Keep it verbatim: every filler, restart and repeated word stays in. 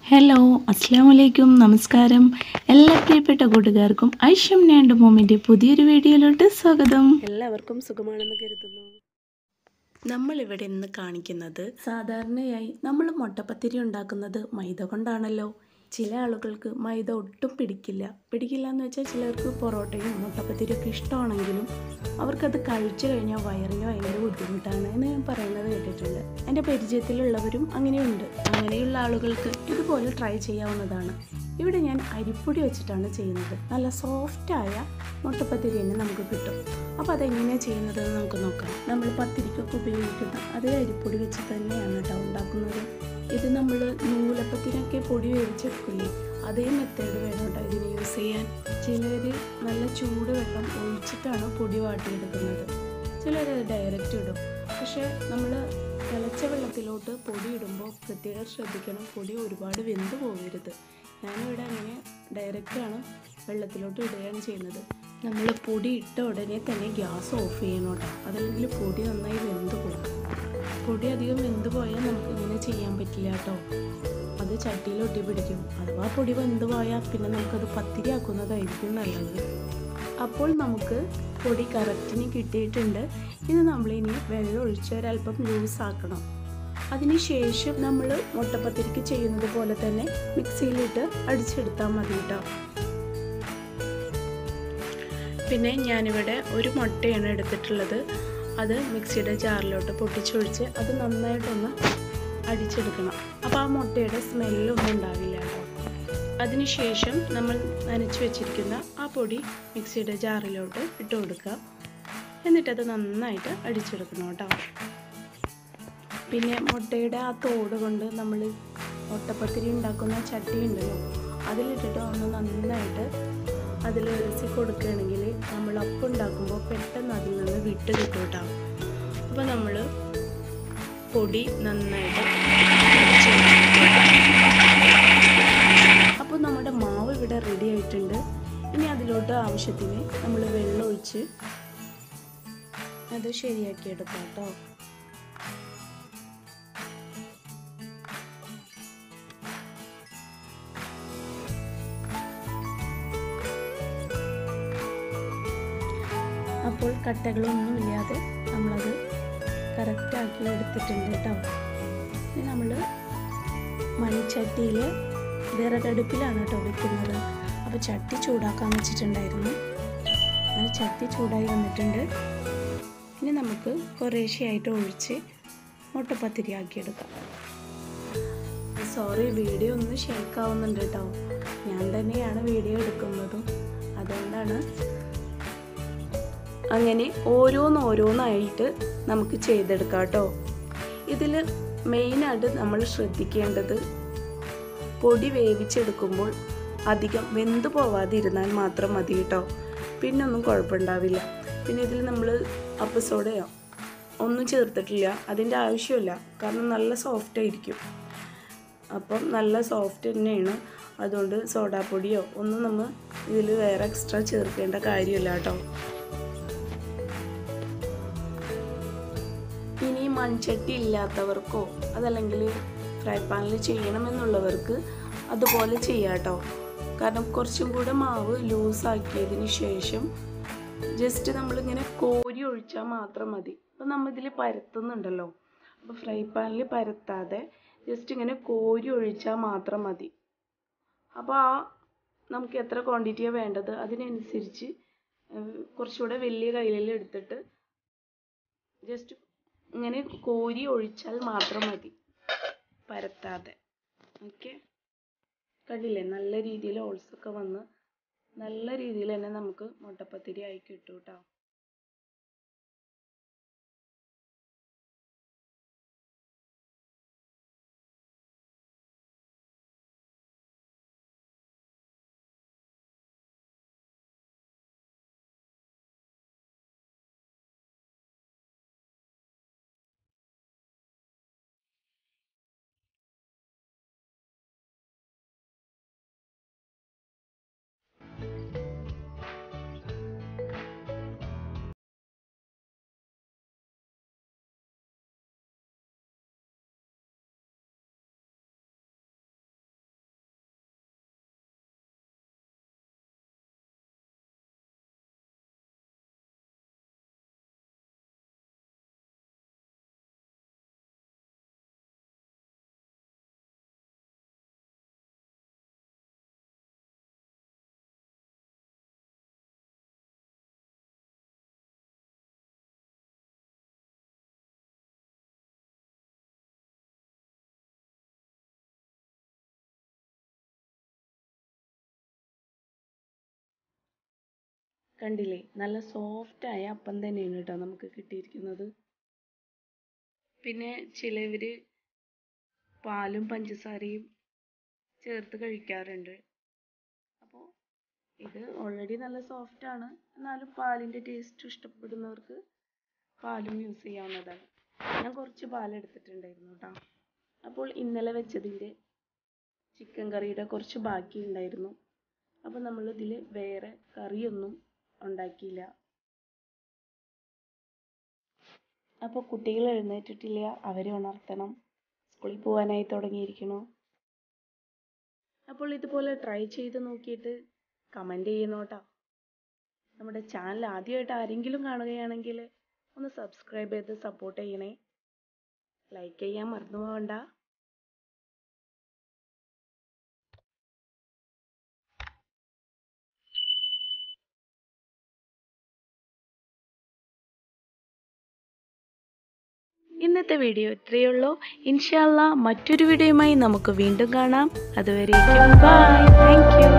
Hello അസ്സലാമലൈക്കും നമസ്കാരം. എല്ലാ പ്രിയപ്പെട്ട കൂട്ടുകാർക്കും ഐഷം നാൻഡ് മോമിൻ്റെ പുതിയൊരു വീഡിയോയിലോട്ട് സ്വാഗതം. എല്ലാവർക്കും സുഖമാണെന്ന് കരുതുന്നു. നമ്മളിവിടെ ഇന്ന് കാണിക്കുന്നത് സാധാരണയായി നമ്മൾ മുട്ടപ്പത്തിരി ഉണ്ടാക്കുന്നത് മൈദ കൊണ്ടാണല്ലോ. ചില ആളുകൾക്ക് മൈദ ഒട്ടും പിടിക്കില്ല പിടിക്കില്ല എന്ന് വെച്ചാൽ ചിലർക്ക് പൊറോട്ടയും മുട്ടപ്പത്തിരിയൊക്കെ ഇഷ്ടമാണെങ്കിലും അവർക്കത് കഴിച്ചു കഴിഞ്ഞാൽ വയറിന് ഭയങ്കര ബുദ്ധിമുട്ടാണ് എന്ന് ഞാൻ പറയുന്നത് കേട്ടിട്ടുണ്ട്. എൻ്റെ പരിചയത്തിലുള്ളവരും അങ്ങനെയുണ്ട്. അങ്ങനെയുള്ള ആളുകൾക്ക് ഇതുപോലെ ട്രൈ ചെയ്യാവുന്നതാണ്. ഇവിടെ ഞാൻ അരിപ്പൊടി വെച്ചിട്ടാണ് ചെയ്യുന്നത്. നല്ല സോഫ്റ്റായ മുട്ടപ്പത്തിരി തന്നെ നമുക്ക് കിട്ടും. അപ്പോൾ അതെങ്ങനെയാണ് ചെയ്യുന്നത് നമുക്ക് നോക്കാം. നമ്മൾ പത്തിരിക്കൊക്കെ ഉപയോഗിക്കുന്ന അതേ അരിപ്പൊടി വെച്ച് തന്നെയാണ് കേട്ടോ ഉണ്ടാക്കുന്നത്. ഇത് നമ്മൾ നൂലപ്പത്തിനൊക്കെ പൊടി വേവിച്ചെടുക്കില്ലേ, അതേ മെത്തേഡ് വേണം കേട്ടോ ഇതിന് യൂസ് ചെയ്യാൻ. ചിലർ നല്ല ചൂട് വെള്ളം ഒഴിച്ചിട്ടാണ് പൊടി വാട്ടിയെടുക്കുന്നത്, ചിലർ ഡയറക്റ്റ് ഇടും. പക്ഷേ നമ്മൾ തിളച്ച വെള്ളത്തിലോട്ട് പൊടി ഇടുമ്പോൾ പ്രത്യേകം ശ്രദ്ധിക്കണം, പൊടി ഒരുപാട് വെന്ത് പോകരുത്. ഞാനിവിടെ അങ്ങനെ ഡയറക്റ്റാണ് വെള്ളത്തിലോട്ട് ഇടുകയാണ് ചെയ്യുന്നത്. നമ്മൾ പൊടി ഇട്ട ഉടനെ തന്നെ ഗ്യാസ് ഓഫ് ചെയ്യണം കേട്ടോ, അതല്ലെങ്കിൽ പൊടി നന്നായി വെന്ത് പോകും. പൊടി അധികം വെന്ത് പോയാൽ നമുക്ക് ഇങ്ങനെ ചെയ്യാൻ പറ്റില്ല കേട്ടോ, അത് ചട്ടിയിൽ ഒട്ടി പിടിക്കും. അഥവാ പൊടി വെന്ത് പോയാൽ പിന്നെ നമുക്കത് പത്തിരി ആക്കുന്നതായിരിക്കും നല്ലത്. അപ്പോൾ നമുക്ക് പൊടി കറക്റ്റിന് കിട്ടിയിട്ടുണ്ട്. ഇത് നമ്മളിനി വെള്ളം ഒഴിച്ച് ഒരല്പം ലൂസാക്കണം. അതിന് ശേഷം നമ്മൾ മുട്ടപ്പത്തിരിക്ക് ചെയ്യുന്നത് പോലെ തന്നെ മിക്സിയിലിട്ട് അടിച്ചെടുത്താൽ മതി കേട്ടോ. പിന്നെ ഞാനിവിടെ ഒരു മുട്ടയാണ് എടുത്തിട്ടുള്ളത്. അത് മിക്സിയുടെ ജാറിലോട്ട് പൊട്ടിച്ചൊഴിച്ച് അത് നന്നായിട്ടൊന്ന് അടിച്ചെടുക്കണം. അപ്പോൾ ആ മുട്ടയുടെ സ്മെല്ലൊന്നും ഉണ്ടാവില്ല കേട്ടോ. അതിനുശേഷം നമ്മൾ നനച്ച് വെച്ചിരിക്കുന്ന ആ പൊടി മിക്സിയുടെ ജാറിലോട്ട് ഇട്ട് കൊടുക്കുക. എന്നിട്ടത് നന്നായിട്ട് അടിച്ചെടുക്കണം കേട്ടോ. പിന്നെ മുട്ടയുടെ ആ തോട് കൊണ്ട് നമ്മൾ മുട്ടപ്പത്തിരി ഉണ്ടാക്കുന്ന ചട്ടി ഉണ്ടല്ലോ, അതിലിട്ടിട്ട് ഒന്ന് നന്നായിട്ട് അതിൽ ഉരസി കൊടുക്കുകയാണെങ്കിൽ നമ്മൾ അപ്പം ഉണ്ടാക്കുമ്പോൾ പെട്ടെന്ന് അതിൽ നിന്ന് വിട്ട് കിട്ടും കേട്ടോ. അപ്പോൾ നമ്മൾ പൊടി നന്നായിട്ട് അപ്പോൾ നമ്മുടെ മാവ് ഇവിടെ റെഡി ആയിട്ടുണ്ട്. ഇനി അതിലോട്ട് ആവശ്യത്തിന് നമ്മൾ വെള്ളം ഒഴിച്ച് അത് ശരിയാക്കി എടുക്കാം കേട്ടോ. അപ്പോൾ കട്ടകളൊന്നുമില്ലാതെ നമ്മളത് കറക്റ്റാക്കി എടുത്തിട്ടുണ്ട് കേട്ടോ. ഇനി നമ്മൾ മൺചട്ടിയിൽ വിറകടുപ്പിലാണ് കേട്ടോ വെക്കുന്നത്. അപ്പോൾ ചട്ടി ചൂടാക്കാൻ വെച്ചിട്ടുണ്ടായിരുന്നു. അങ്ങനെ ചട്ടി ചൂടായി വന്നിട്ടുണ്ട്. ഇനി നമുക്ക് കുറേശ്ശെയായിട്ട് ഒഴിച്ച് മുട്ടപ്പത്തിരി ആക്കിയെടുക്കാം. സോറി, വീഡിയോ ഒന്ന് ഷേക്കാവുന്നുണ്ട് കേട്ടോ. ഞാൻ തന്നെയാണ് വീഡിയോ എടുക്കുന്നതും, അതുകൊണ്ടാണ്. അങ്ങനെ ഓരോന്നോരോന്നായിട്ട് നമുക്ക് ചെയ്തെടുക്കാം കേട്ടോ. ഇതിൽ മെയിനായിട്ട് നമ്മൾ ശ്രദ്ധിക്കേണ്ടത് പൊടി വേവിച്ചെടുക്കുമ്പോൾ അധികം വെന്ത് പോവാതിരുന്നാൽ മാത്രം മതി കേട്ടോ. പിന്നെ ഒന്നും കുഴപ്പമുണ്ടാവില്ല. പിന്നെ ഇതിൽ നമ്മൾ അപ്പസോഡയോ ഒന്നും ചേർത്തിട്ടില്ല, അതിൻ്റെ ആവശ്യമില്ല. കാരണം നല്ല സോഫ്റ്റ് ആയിരിക്കും. അപ്പം നല്ല സോഫ്റ്റ് തന്നെയാണ്. അതുകൊണ്ട് സോഡാപ്പൊടിയോ ഒന്നും നമ്മൾ ഇതിൽ വേറെ എക്സ്ട്രാ ചേർക്കേണ്ട കാര്യമില്ല കേട്ടോ. ഇനി മൺചട്ടി ഇല്ലാത്തവർക്കോ അതല്ലെങ്കിൽ ഫ്രൈ പാനിൽ ചെയ്യണമെന്നുള്ളവർക്ക് അതുപോലെ ചെയ്യാം കേട്ടോ. കാരണം കുറച്ചും കൂടെ മാവ് ലൂസാക്കിയതിന് ശേഷം ജസ്റ്റ് നമ്മളിങ്ങനെ കോരി ഒഴിച്ചാൽ മാത്രം മതി. അപ്പോൾ നമ്മൾ ഇതിൽ പരത്തുന്നുണ്ടല്ലോ, അപ്പോൾ ഫ്രൈ പാനിൽ പരത്താതെ ജസ്റ്റ് ഇങ്ങനെ കോരി ഒഴിച്ചാൽ മാത്രം മതി. അപ്പോൾ ആ നമുക്ക് എത്ര ക്വാണ്ടിറ്റിയാണ് വേണ്ടത് അതിനനുസരിച്ച് കുറച്ചുകൂടെ വലിയ കയ്യിൽ എടുത്തിട്ട് ജസ്റ്റ് ഇങ്ങനെ കോരി ഒഴിച്ചാൽ മാത്രം മതി, പരത്താതെ. ഓക്കെ, കണ്ടില്ലേ നല്ല രീതിയിൽ ഹോൾസൊക്കെ വന്ന് നല്ല രീതിയിൽ തന്നെ നമുക്ക് മുട്ടപ്പത്തിരി ആയി കിട്ടും കേട്ടോ. കണ്ടില്ലേ, നല്ല സോഫ്റ്റായ അപ്പം തന്നെയാണ് കേട്ടോ നമുക്ക് കിട്ടിയിരിക്കുന്നത്. പിന്നെ ചിലവർ പാലും പഞ്ചസാരയും ചേർത്ത് കഴിക്കാറുണ്ട്. അപ്പോൾ ഇത് ഓൾറെഡി നല്ല സോഫ്റ്റാണ്, എന്നാലും പാലിൻ്റെ ടേസ്റ്റ് ഇഷ്ടപ്പെടുന്നവർക്ക് പാലും യൂസ് ചെയ്യാവുന്നതാണ്. ഞാൻ കുറച്ച് പാലെടുത്തിട്ടുണ്ടായിരുന്നു കേട്ടോ. അപ്പോൾ ഇന്നലെ വെച്ചതിൻ്റെ ചിക്കൻ കറിയുടെ കുറച്ച് ബാക്കി ഉണ്ടായിരുന്നു. അപ്പോൾ നമ്മളിതിൽ വേറെ കറിയൊന്നും ഉണ്ടാക്കിയില്ല. അപ്പോൾ കുട്ടികൾ എഴുന്നേറ്റിട്ടില്ല, അവരെ ഉണർത്തണം, സ്കൂളിൽ പോകാനായി തുടങ്ങിയിരിക്കണു. അപ്പോൾ ഇതുപോലെ ട്രൈ ചെയ്ത് നോക്കിയിട്ട് കമൻറ്റ് ചെയ്യണോട്ടോ. നമ്മുടെ ചാനൽ ആദ്യമായിട്ട് ആരെങ്കിലും കാണുകയാണെങ്കിൽ ഒന്ന് സബ്സ്ക്രൈബ് ചെയ്ത് സപ്പോർട്ട് ചെയ്യണേ. ലൈക്ക് ചെയ്യാൻ മറന്നു പോകണ്ട. ഇന്നത്തെ വീഡിയോ ഇത്രയേ ഉള്ളൂ. ഇൻഷാ അല്ലാ മറ്റൊരു വീഡിയോയുമായി നമുക്ക് വീണ്ടും കാണാം. അതുവരേക്കും ബൈ. Thank you.